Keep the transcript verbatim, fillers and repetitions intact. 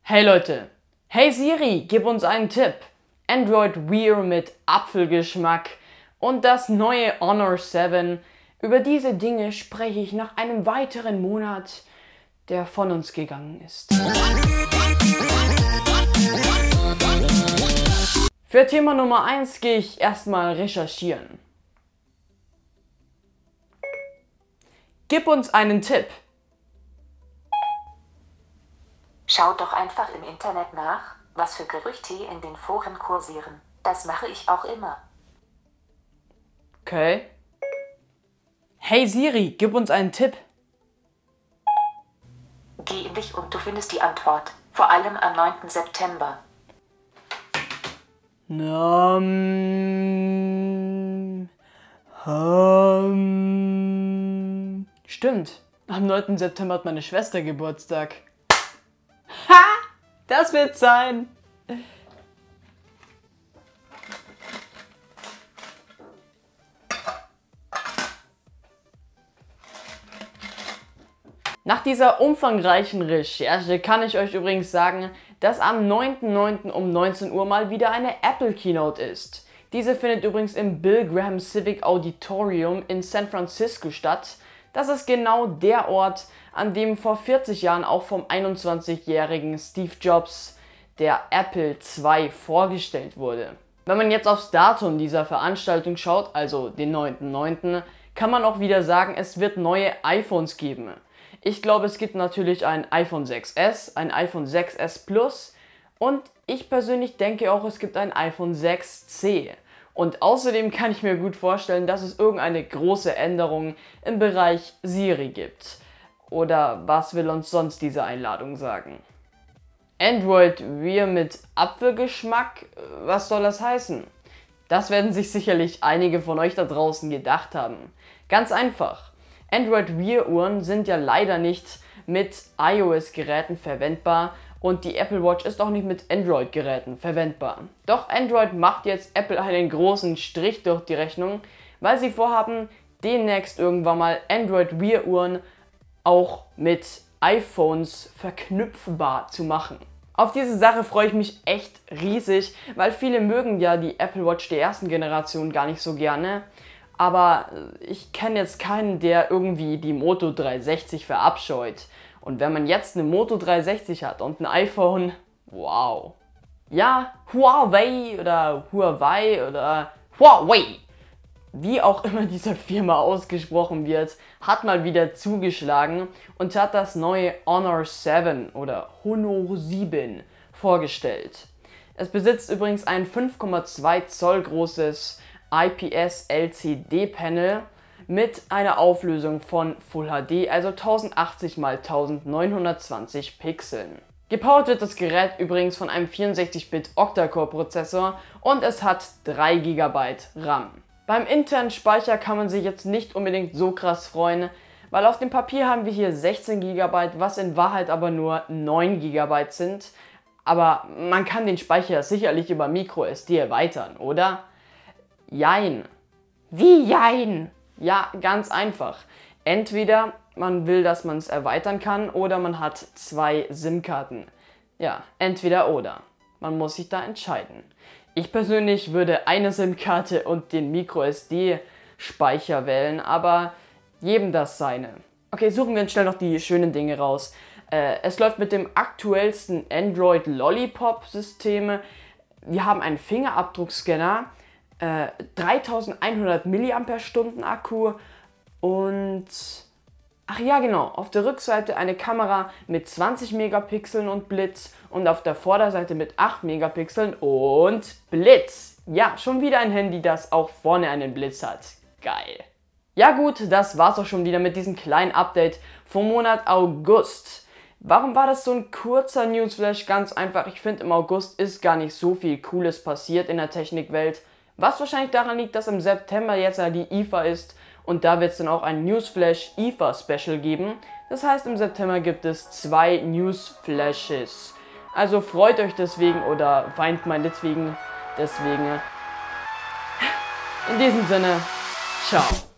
Hey Leute, hey Siri, gib uns einen Tipp. Android Wear mit Apfelgeschmack und das neue Honor sieben. Über diese Dinge spreche ich nach einem weiteren Monat, der von uns gegangen ist. Für Thema Nummer eins gehe ich erstmal recherchieren. Gib uns einen Tipp. Schaut doch einfach im Internet nach, was für Gerüchte in den Foren kursieren. Das mache ich auch immer. Okay. Hey Siri, gib uns einen Tipp. Geh in dich und du findest die Antwort. Vor allem am neunten September. Um, um, stimmt. Am neunten September hat meine Schwester Geburtstag. Ha! Das wird sein. Nach dieser umfangreichen Recherche kann ich euch übrigens sagen, dass am neunten neunten um neunzehn Uhr mal wieder eine Apple Keynote ist. Diese findet übrigens im Bill Graham Civic Auditorium in San Francisco statt. Das ist genau der Ort, an dem vor vierzig Jahren auch vom einundzwanzigjährigen Steve Jobs der Apple zwei vorgestellt wurde. Wenn man jetzt aufs Datum dieser Veranstaltung schaut, also den neunten neunten, kann man auch wieder sagen, es wird neue iPhones geben. Ich glaube, es gibt natürlich ein iPhone sechs S, ein iPhone sechs S Plus und ich persönlich denke auch, es gibt ein iPhone sechs C. Und außerdem kann ich mir gut vorstellen, dass es irgendeine große Änderung im Bereich Siri gibt. Oder was will uns sonst diese Einladung sagen? Android Wear mit Apfelgeschmack? Was soll das heißen? Das werden sich sicherlich einige von euch da draußen gedacht haben. Ganz einfach. Android Wear Uhren sind ja leider nicht mit iOS-Geräten verwendbar und die Apple Watch ist auch nicht mit Android-Geräten verwendbar. Doch Android macht jetzt Apple einen großen Strich durch die Rechnung, weil sie vorhaben, demnächst irgendwann mal Android Wear Uhren auch mit iPhones verknüpfbar zu machen. Auf diese Sache freue ich mich echt riesig, weil viele mögen ja die Apple Watch der ersten Generation gar nicht so gerne. Aber ich kenne jetzt keinen, der irgendwie die Moto dreihundertsechzig verabscheut. Und wenn man jetzt eine Moto dreihundertsechzig hat und ein iPhone, wow. Ja, Huawei oder Huawei oder Huawei, wie auch immer diese Firma ausgesprochen wird, hat mal wieder zugeschlagen und hat das neue Honor sieben oder Honor sieben vorgestellt. Es besitzt übrigens ein fünf Komma zwei Zoll großes I P S L C D Panel mit einer Auflösung von Full H D, also tausendachtzig mal neunzehnhundertzwanzig Pixeln. Gepowert wird das Gerät übrigens von einem vierundsechzig Bit Octa-Core-Prozessor und es hat drei Gigabyte RAM. Beim internen Speicher kann man sich jetzt nicht unbedingt so krass freuen, weil auf dem Papier haben wir hier sechzehn Gigabyte, was in Wahrheit aber nur neun Gigabyte sind. Aber man kann den Speicher sicherlich über Micro S D erweitern, oder? Jein. Wie jein? Ja, ganz einfach. Entweder man will, dass man es erweitern kann oder man hat zwei SIM-Karten. Ja, entweder oder. Man muss sich da entscheiden. Ich persönlich würde eine SIM-Karte und den Micro S D Speicher wählen, aber jedem das seine. Okay, suchen wir uns schnell noch die schönen Dinge raus. Äh, es läuft mit dem aktuellsten Android Lollipop System. Wir haben einen Fingerabdruckscanner. Äh, dreitausendeinhundert Milliampere-Stunden Akku und ach ja genau, auf der Rückseite eine Kamera mit zwanzig Megapixeln und Blitz und auf der Vorderseite mit acht Megapixeln und Blitz. Ja, schon wieder ein Handy, das auch vorne einen Blitz hat. Geil. Ja gut, das war's auch schon wieder mit diesem kleinen Update vom Monat August. Warum war das so ein kurzer Newsflash? Ganz einfach, ich finde im August ist gar nicht so viel Cooles passiert in der Technikwelt. Was wahrscheinlich daran liegt, dass im September jetzt ja die I F A ist und da wird es dann auch ein Newsflash I F A Special geben. Das heißt, im September gibt es zwei Newsflashes. Also freut euch deswegen oder weint meinetwegen deswegen. In diesem Sinne, ciao.